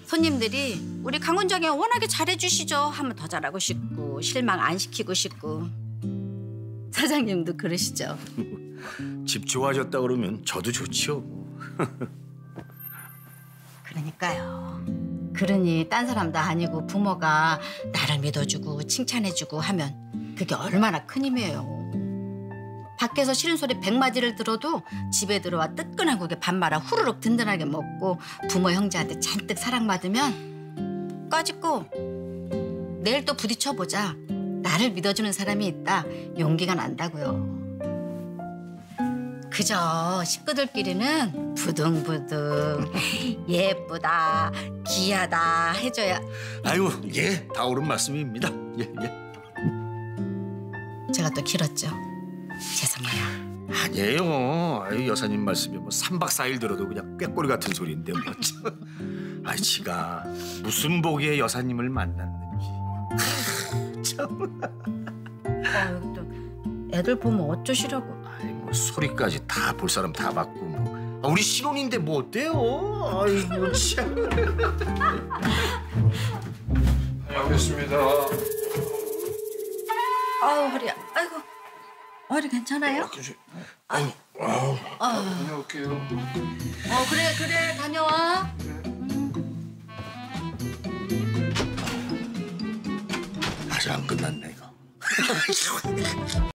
손님들이 우리 강 원장이 워낙에 잘해주시죠 하면 더 잘하고 싶고 실망 안 시키고 싶고. 사장님도 그러시죠? 집 좋아졌다 그러면 저도 좋지요. 그러니까요. 그러니 딴 사람도 아니고 부모가 나를 믿어주고 칭찬해주고 하면 그게 얼마나 큰 힘이에요. 밖에서 싫은 소리 100마디를 들어도 집에 들어와 뜨끈한 국에 밥 말아 후루룩 든든하게 먹고 부모 형제한테 잔뜩 사랑받으면 꺼짓고 내일 또 부딪혀보자. 나를 믿어주는 사람이 있다. 용기가 난다고요. 그저 식구들끼리는 부둥부둥 예쁘다, 귀하다 해줘야. 아이고, 예, 다 옳은 말씀입니다. 예, 예. 제가 또 길었죠. 죄송해요. 아니에요. 아유, 여사님 말씀이 뭐 3박 4일 들어도 그냥 꾀꼬리 같은 소리인데 뭐. 아이, 지가 무슨 복에 여사님을 만났는지. 참. 여기 또 애들 보면 어쩌시라고. 아이, 뭐 소리까지 다 볼 사람 다 봤고 뭐. 우리 신혼인데 뭐 어때요? 아이고 참. 다녀오겠습니다. 아우 허리야. 아이고 허리 괜찮아요? 다녀올게요. 그래 다녀와. 아직 안 끝났네 이거.